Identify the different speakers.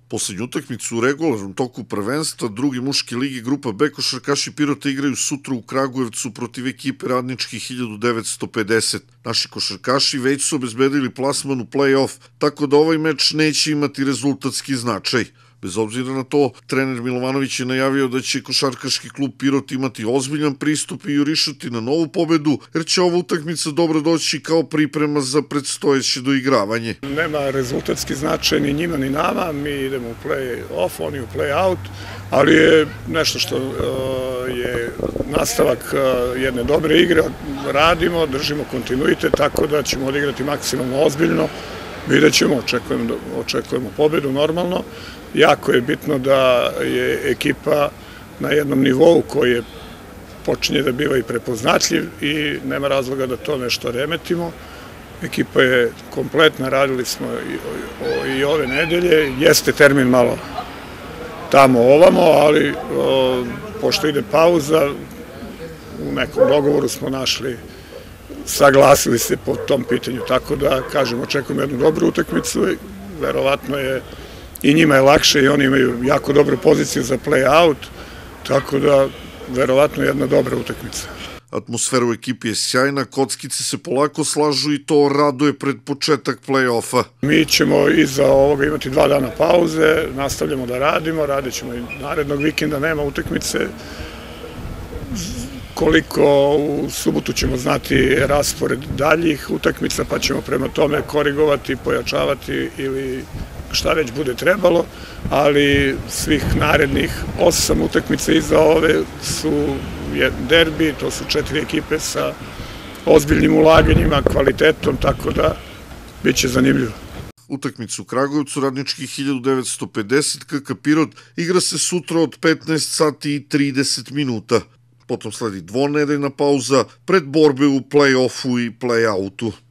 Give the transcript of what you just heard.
Speaker 1: Poslednju utakmicu u regularnom toku prvenstva drugi muški ligi grupa B košarkaši Pirota igraju sutra u Kragujevcu protiv ekipe Radničkih 1950. Naši košarkaši već su obezbedili plasman u play-off, tako da ovaj meč neće imati rezultatski značaj. Bez obzira na to, trener Milovanović je najavio da će košarkaški klub Pirot imati ozbiljan pristup i jurišati na novu pobedu, jer će ova utakmica dobro doći kao priprema za predstojeće doigravanje.
Speaker 2: Nema rezultatski značaj ni njima ni nama, mi idemo u play-off, oni u play-out, ali je nešto što je nastavak jedne dobre igre, radimo, držimo kontinuitet, tako da ćemo odigrati maksimalno ozbiljno. Vidjet ćemo, očekujemo pobedu normalno. Jako je bitno da je ekipa na jednom nivou koji je počinje da biva i prepoznatljiv i nema razloga da to nešto remetimo. Ekipa je kompletna, radili smo i ove nedelje. Jeste termin malo tamo ovamo, ali pošto ide pauza, u nekom dogovoru smo našli, saglasili se po tom pitanju, tako da, kažem, očekujemo jednu dobru utakmicu, verovatno je i njima je lakše i oni imaju jako dobru poziciju za play-out, tako da, verovatno jedna dobra utakmica.
Speaker 1: Atmosfera u ekipi je sjajna, kockice se polako slažu i to raduje pred početak play-offa.
Speaker 2: Mi ćemo iza ovoga imati 2 dana pauze, nastavljamo da radimo, radit ćemo i narednog vikenda, nema utakmice. Koliko u subotu ćemo znati raspored daljih utakmica, pa ćemo prema tome korigovati, pojačavati ili šta već bude trebalo, ali svih narednih 8 utakmica iza ove su derbi, to su 4 ekipe sa ozbiljnim ulaganjima, kvalitetom, tako da bit će zanimljivo.
Speaker 1: Utakmicu u Kragujevcu Radničkih 1950 KK Pirot igra se sutra od 15 sati i 30 minuta. Potom sledi dvonedeljna pauza pred borbe u play-offu i play-outu.